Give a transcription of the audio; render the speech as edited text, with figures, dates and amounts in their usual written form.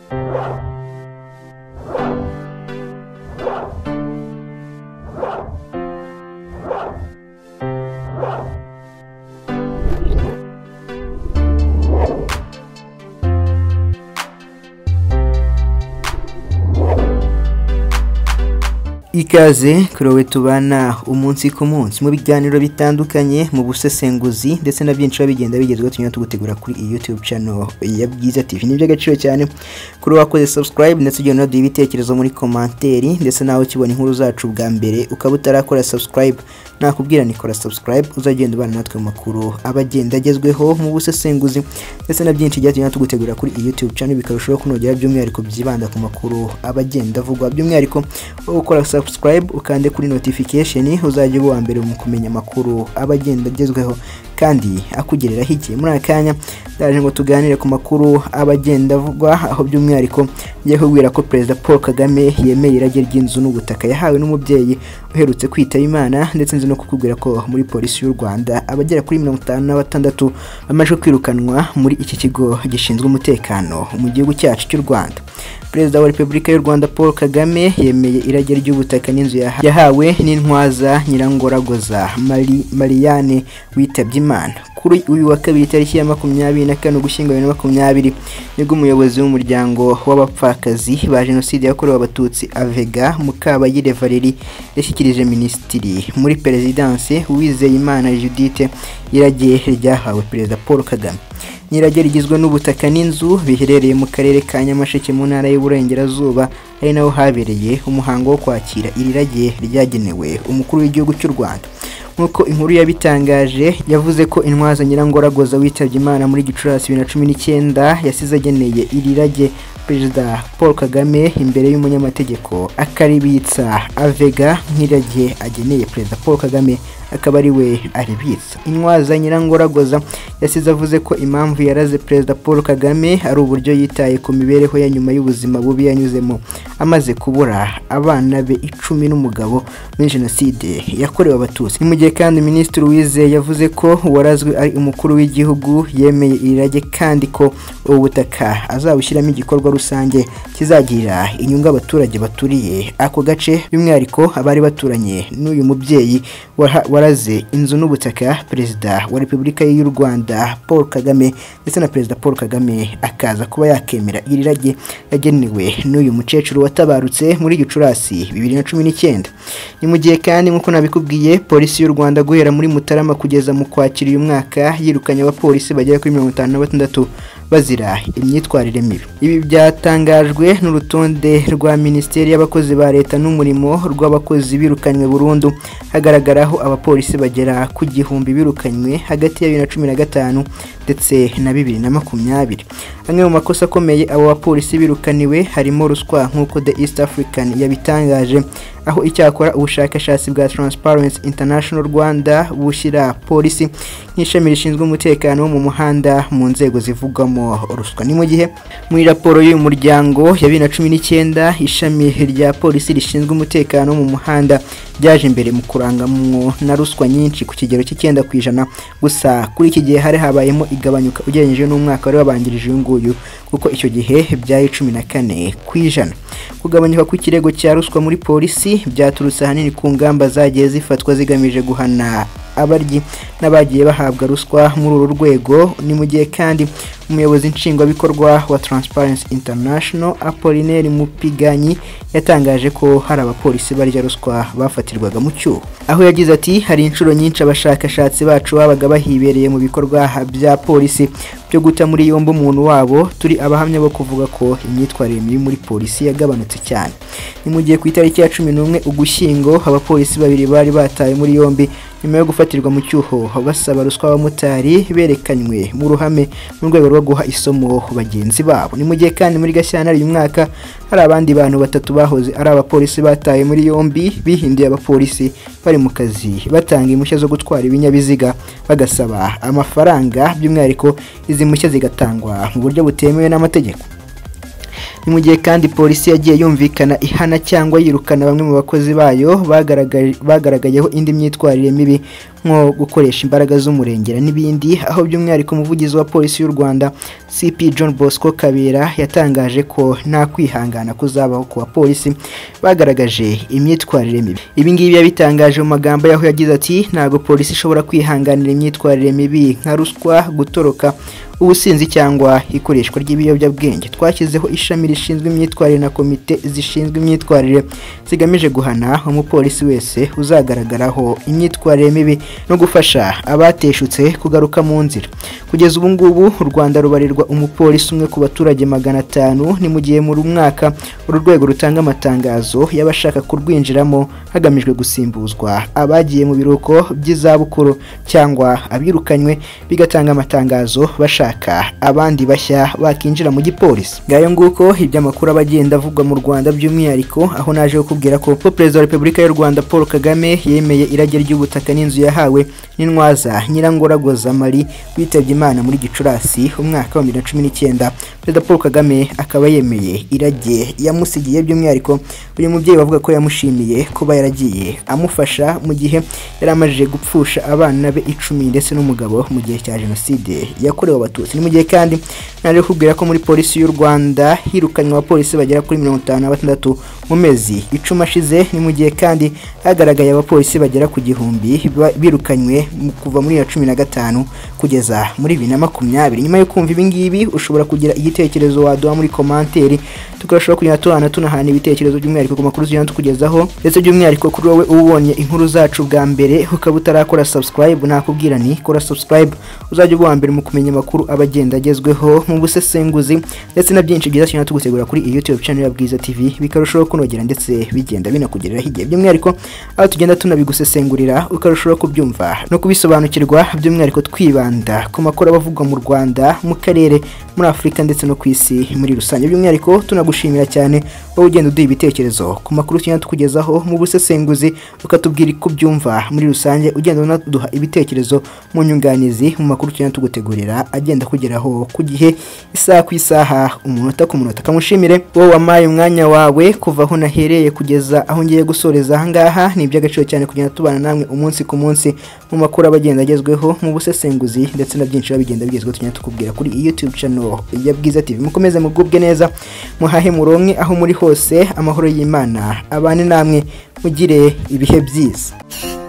Ikaze kurowe tubana umunsi ku munsi mu biganiro bitandukanye mu busesenguzi ndetse na byinshi babigenda bigezweho tunyura tugutegura kuri YouTube channel ya Bwiza TV. Ni by'agaciro cyane kuri wakoze subscribe ndetse ugenda uduha ibitekerezo muri komanteri ndetse nawe ukibona inkuru zacu bwa mbere ukaba utarakora subscribe nakubwira nikora subscribe uzagenda ubana natwe mu makuru abagenda agezweho mu busesenguzi ndetse na byinshi byatunyura tugutegura kuri YouTube channel bikarushaho kunogera by'umwihariko byibanda ku makuru abagenda avugwa by'umwihariko ukora subscribe ukande kuri notification uzajye uba mbere mu kumenya makuru abagenda agezweho kandi akugereraho iki muri akanya ndaje ngo tuganire ku makuru abagenda avugwa aho by'umwihariko ngiye kubwira ko President Paul Kagame yemeye irage ry'inzu n'ubutaka yahawe n'umubyeyi uherutse kwitaba Imana ndetse nzi no kukubwira ko muri polisi y'u Rwanda abagera kuri 56 bamaje kwirukanwa muri iki kigo gishinzwe umutekano mu gihugu cyacu cy'u Rwanda. Perezida wa Repubulika y'u Rwanda Paul Kagame yemeye irage ry'ubutaka n'inzu yahawe n'intwaza Nyirangoragoza Mariane witabye Imana kuri uyu wa kabiri tariki ya 24 Ugushyingo 2020 nibwo umuyobozi w'umuryango w'abapfakazi ba jenoside yakorewe abatutsi Avega Mukabayire Valerie yashyikirije minisitiri muri perezidanse Uwizeyimana Judith irage ryahawe Perezida Paul Kagame. Nirage rigizwe n'ubutaka n'inzu biherereye mu karere ka Nyamasheke mu ntara y'Uburengerazuba ari naho habereye umuhango wo kwakira irirage ryagenewe umukuru w'igihugu cy'u Rwanda. Nkuko inkuru yabitangaje yavuze ko intwaza Nyirangoragoza witabye Imana muri Gicurasi 2019 yasize ageneye irirage Perezida Paul Kagame imbere y'umunyamategeko akaribitsa Avega nk'irage ageneye Perezida Paul Kagame akaba ari we aribitsa. Intwaza Nyirangoragoza yasize avuze ko impamvu yaraze Perezida Paul Kagame ari uburyo yitaye ku mibereho ya nyuma y'ubuzima bubi yanyuzemo amaze kubura abana be 10 n'umugabo muri jenoside yakorewe abatutsi. Ni mu gihe kandi Minisitiri Uwizeye yavuze ko warazwe ari umukuru w'igihugu yemeye irage kandi ko ubutaka azabushyiramo igikorwa rusange kizagira inyungu abaturage baturiye ako gace by'umwihariko abari baturanye n'uyu mubyeyi waraze inzu n'ubutaka Perezida wa Repubulika y'u Rwanda Paul Kagame ndetse na Perezida Paul Kagame akaza kuba yakemera irirage yagenewe n'uyu mukecuru watabarutse muri Gicurasi 2019. Ni mu gihe kandi nkuko nabikubwiye polisi y'u Rwanda guhera muri Mutarama kugeza mu Kwakira uyu mwaka yirukanye abapolisi bagera kuri 56 bazira imyitwarire mibi. Ibi byatangajwe n'urutonde rwa Minisiteri y'abakozi ba leta n'umurimo rw'abakozi birukanywe burundu hagaragaraho abapolisi bagera ku 1000 birukanywe hagati ya 2015 ndetse na 2020. Amwe mu makosa akomeye abo bapolisi birukaniwe harimo ruswa nk'uko The East African yabitangaje aho icyakora ubushakashatsi bwa Transparency International Rwanda bushyira polisi nk'ishami rishinzwe umutekano wo mu muhanda mu nzego zivugwamo ruswa. Ni mu gihe muri raporo y'uyu muryango ya 2019 ishami rya polisi rishinzwe umutekano mu muhanda byaje imbere mu kurangamwo na ruswa nyinshi ku kigero cy'9% gusa kuri iki gihe hari habayemo igabanyuka ugereranije n'umwaka wari wabanjirije uyu nguyu kuko icyo gihe byaye 14%. Kugabanyuka ku kirego cya ruswa muri polisi byaturutse ahanini ku ngamba zagiye zifatwa zigamije guhana abaryi n'abagiye bahabwa ruswa muri uru rwego. Ni mu gihe kandi umuyobozi nshingwabikorwa wa Transparency International Apollinaire Mupiganyi yatangaje ko hari abapolisi barya ruswa bafatirwaga mu cyuho, aho yagize ati hari inshuro nyinshi abashakashatsi bacu babaga bahibereye mu bikorwa bya polisi byo guta muri yombo umuntu wabo. Turi abahamya bo kuvuga ko imyitwarire mibi muri polisi yagabanutse cyane. Ni mu gihe ku itariki ya 11 Ugushyingo abapolisi babiri bari bataye muri yombi nyuma yo gufatirwa mu cyuho basaba ruswa abamotari berekanywe mu ruhame mu rwego rwo guha isomo bagenzi babo. Ni mu gihe kandi muri Gashyantare uyu mwaka hari abandi bantu 3 bahoze ari abapolisi bataye muri yombi bihinduye abapolisi bari mu kazi batanga impushya zo gutwara ibinyabiziga bagasaba amafaranga by'umwihariko izi mpushya zigatangwa mu buryo butemewe n'amategeko. ni mu gihe kandi polisi yagiye yumvikana ihana cyangwa yirukana bamwe mu bakozi bayo bagaragayeho indi myitwarire mibi nko gukoresha imbaraga z'umurengera n'ibindi, aho by'umwihariko umuvugizi wa polisi y'u Rwanda CP John Bosco Kabera yatangaje ko nta kwihangana kuzabaho ku bapolisi bagaragaje imyitwarire mibi. Ibi ngibi yabitangaje mu magambo yaho yagize ati ntabwo polisi ishobora kwihanganira imyitwarire mibi nka ruswa, gutoroka, ubusinzi cyangwa ikoreshwa ry'ibiyobyabwenge. Twashyizeho ishami rishinzwe imyitwarire na komite zishinzwe imyitwarire zigamije guhana umupolisi wese uzagaragaraho imyitwarire mibi no gufasha abateshutse kugaruka mu nzira. Kugeza ubu ngubu u Rwanda rubarirwa umupolisi umwe ku baturage 500, ni mu gihe muri mwaka uru rwego rutanga amatangazo y'abashaka kurwinjiramo hagamijwe gusimbuzwa abagiye mu biruhuko by'izabukuru cyangwa abirukanywe, bigatanga amatangazo bashaka abandi bashya bakinjira mu gipolisi. Ngayo nguko iby'amakuru abagenda avugwa mu Rwanda, by'umwihariko aho naje kukubwira ko Perezida wa Repubulika y'u Rwanda Paul Kagame yemeye irage ry'ubutaka n'inzu yahawe n'intwaza Nyirangoragoza Marie witabye Imana muri Gicurasi umwaka wa 2019. Perezida Paul Kagame akaba yemeye irage yamusigiye, by'umwihariko uyu mubyeyi bavuga ko yamushimiye kuba yaragiye amufasha mu gihe yari amajije gupfusha abana be 10 ndetse n'umugabo mu gihe cya jenoside yakorewe Abatutsi. Ni mu gihe kandi naje kubwira ko muri polisi y'u Rwanda hirukanywe abapolisi bagera kuri 56 mu mezi 10 ashize. Ni mu gihe kandi hagaragaye abapolisi bagera ku 1000 birukanywe kuva muri 2015 kugeza muri 2020. Nyuma yo kumva ibi ngibi ushobora kugira igitekerezo waduha muri commentaire, tukashobora kugenda tunahana ibitekerezo by'umwihariko ku makuru tugenda tukugezaho, ndetse by'umwihariko kuri wowe ubonye inkuru zacu bwa mbere ukaba utarakora subscribe, nakubwira ni kora subscribe uzajya uba mbere mu kumenya amakuru abagenda agezweho mu busesenguzi ndetse na byinshi byiza cyane tugutegura kuri YouTube channel ya Bwiza TV, bikarushaho kunogera ndetse bigenda binakugereraho igihe, by'umwihariko aho tugenda tunabigusesengurira ukarushaho kubyumva no kubisobanukirwa, by'umwihariko twibanda ku makuru abavugwa mu Rwanda, mu karere, muri Afurika ndetse no ku isi muri rusange. By'umwihariko tunagushimira cyane wowe ugenda uduha ibitekerezo ku makuru tugenda tukugezaho mu busesenguzi, ukatubwira ko byumva muri rusange, ugenda unaduha ibitekerezo mu nyunganizi mu makuru tugenda tugutegurira agenda kugeraho ku gihe, isaha ku isaha, umunota ku munota. Kamushimire wowe wamaye umwanya wawe kuva aho nahereye kugeza aho ngiye gusoreza aha ngaha. Ni iby'agaciro cyane kugenda tubana namwe umunsi ku munsi mu makuru abagenda agezweho mu busesenguzi ndetse na byinshi bigenda bigezweho tugenda tukubwira kuri YouTube channel ya Bwiza TV. Mukomeze mugubwe neza, muhahe muronke aho muri hose, amahoro y'Imana abane namwe, mugire ibihe byiza.